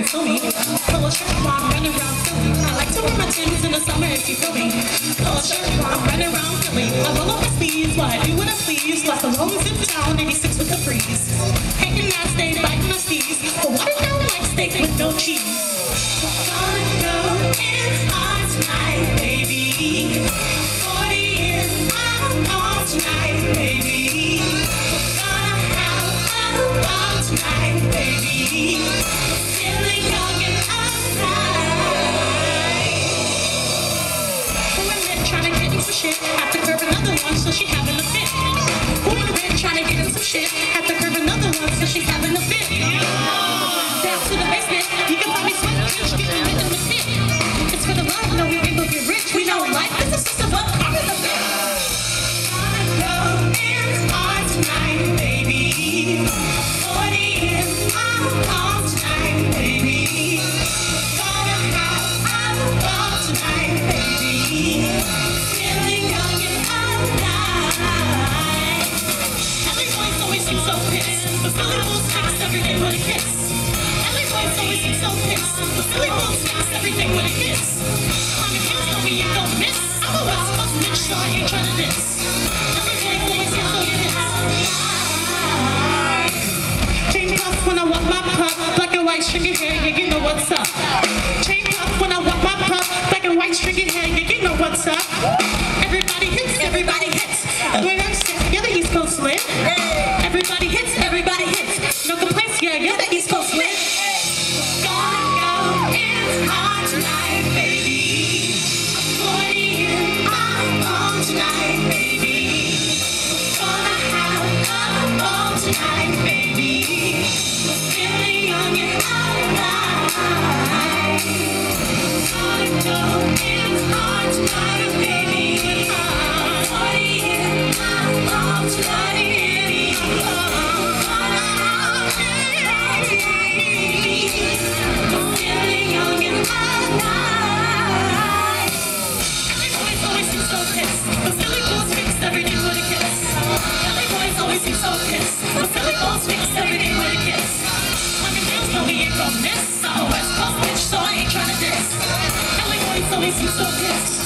feel me. Pull a shirt while I'm running around Philly. I like to wear my Timbs in the summer if you feel me. Pull a shirt while I'm running around Philly. I roll up my sleeves while I do what I please. Like a long zip down, 86 with the freeze. Hating I stay biting my steez. But what if I like steak with no cheese? Gonna go in on tonight, baby. 40 years on tonight, baby. Gonna have a ball tonight, baby. Feeling young and alive. Who in there trying to get into shit? Have to curve another one, so she having a fit. Who in there trying to get into shit? Have to curve another one, so she's having a fit. Down to the basement, you can find me sweating, bitch, getting lit in the pit. It's for the love, no, we ain't gonna get rich. We know life is a system of cars in the pit. Gonna go in on tonight, baby. 40 years on tonight, baby. Gonna have a ball tonight, baby. Feeling young and alive. LA boys always seem so pissed, but Philly Bulls fix everything with a kiss. LA boys always seem so pissed, but Philly Bulls fix everything with a kiss. Climbing hills, no, we ain't gon' miss. I'm a West Coast bitch, so I ain't tryna diss. LA boys always seem so pissed. Chain puff when I walk my pup, black and white stringy hair, yeah, you know what's up. Chain puff when I walk my pup, black and white stringy hair, yeah, you know what's up. Everybody hits, everybody hits. When I'm sitting together, East Coast lit. Everybody hits, everybody hits. No complaints, yeah, yeah, the East Coast lit. Gonna go in hard tonight, baby. 40 years on tonight, baby. Gonna have a ball tonight, baby. Feeling young and alive. Gonna go in hard tonight, baby. 40 years on tonight, baby. Gonna have a feeling young and alive. LA boys always seem so pissed, but Philly Bulls fix everything with a kiss. LA boys always seem so pissed, but Philly Bulls fix everything with a kiss. Climbing hills, no, we ain't gon' miss. I'm a West Coast bitch, so I ain't tryna diss. LA boys always seem so pissed.